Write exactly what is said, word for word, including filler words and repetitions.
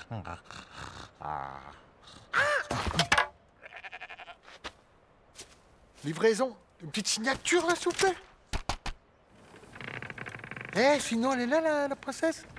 Livraison. Une petite signature, là, s'il vous plaît. Eh, sinon, elle est là, la, la princesse.